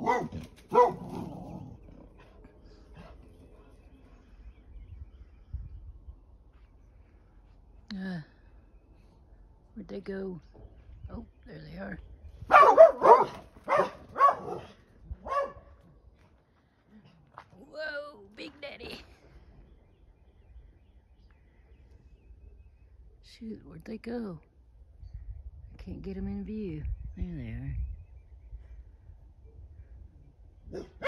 Where'd they go? Oh, there they are. Whoa, Big Daddy. Shoot, where'd they go? I can't get them in view. There they are.